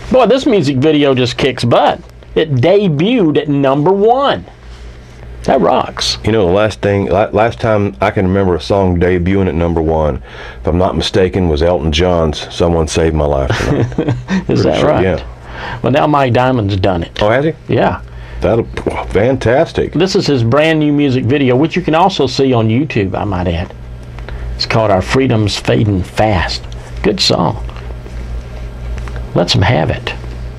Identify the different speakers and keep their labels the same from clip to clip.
Speaker 1: Boy, this music video just kicks butt. It debuted at #1. That rocks.
Speaker 2: You know, the last time I can remember a song debuting at #1, if I'm not mistaken, was Elton John's "Someone Saved My Life Tonight."
Speaker 1: Is that right?
Speaker 2: Yeah.
Speaker 1: Well, now Mike Diamond's done it.
Speaker 2: Oh, has he?
Speaker 1: Yeah.
Speaker 2: Fantastic.
Speaker 1: This is his brand new music video, which you can also see on YouTube, I might add. It's called Our Freedom's Fading Fast. Good song. Let's him have it.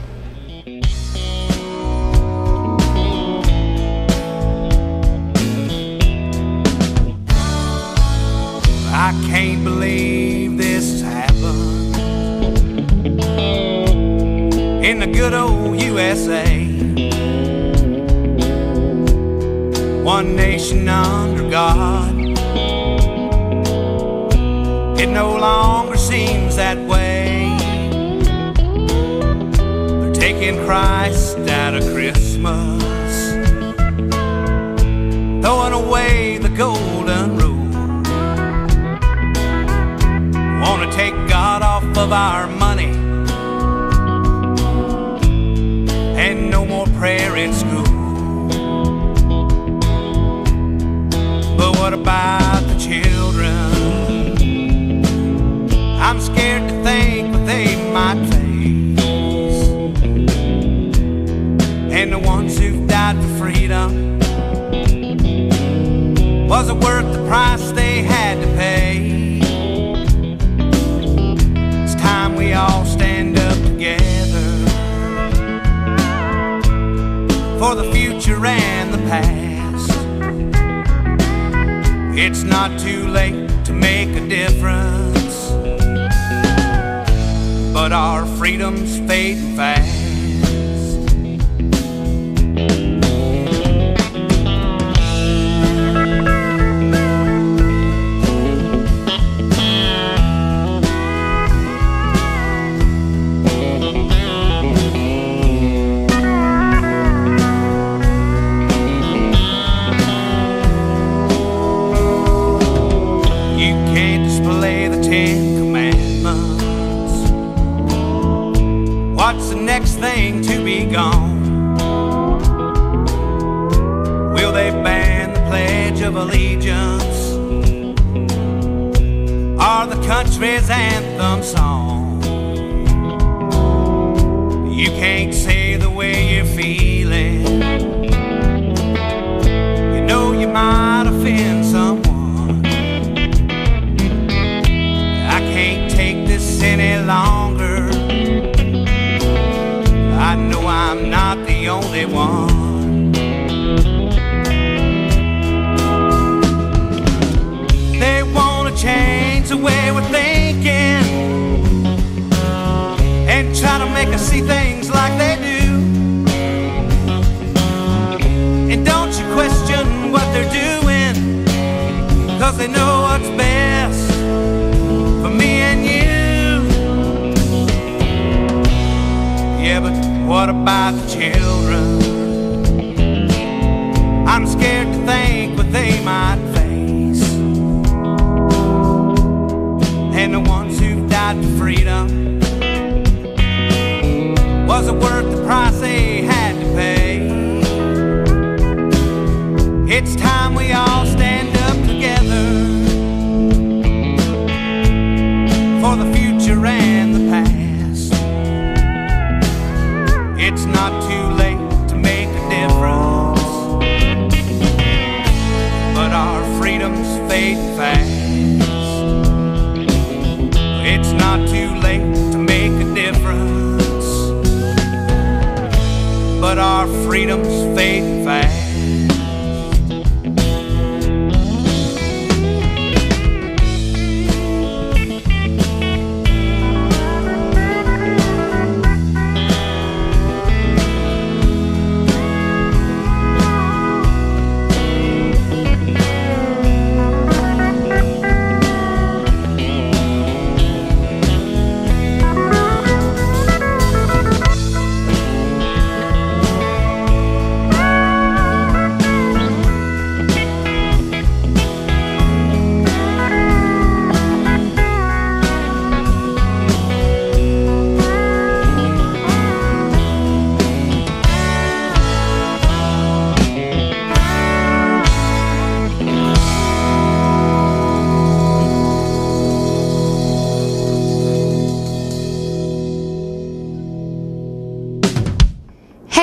Speaker 3: I can't believe this has happened in the good old USA. One nation under God. It no longer seems that way. They're taking Christ out of Christmas, throwing away the golden rule. Want to take God off of our money, and no more prayer in school. But what about the children? I'm scared to think what they might face, and the ones who've died for freedom, was it worth the price they had to pay? We all stand up together for the future and the past. It's not too late to make a difference, but our freedom's fading fast. What's the next thing to be gone? Will they ban the Pledge of Allegiance or the country's anthem song? You can't say the way you're feeling. You know you might offend someone. I can't take this any longer. I know I'm not the only one. They want to change the way we're thinking and try to make us see things like they do. And don't you question what they're doing, 'cause they know what's best for me and you. Yeah, but what about the children? I'm scared to think what they might face, and the ones who've died for freedom, was it worth the price they had to pay? It's time we all stand up together for the future and the past. It's not too late to make a difference, but our freedom's fading fast. It's not too late to make a difference, but our freedom's fading fast.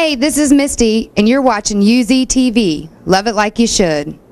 Speaker 4: Hey, this is Misty, and you're watching UZTV. Love it like you should.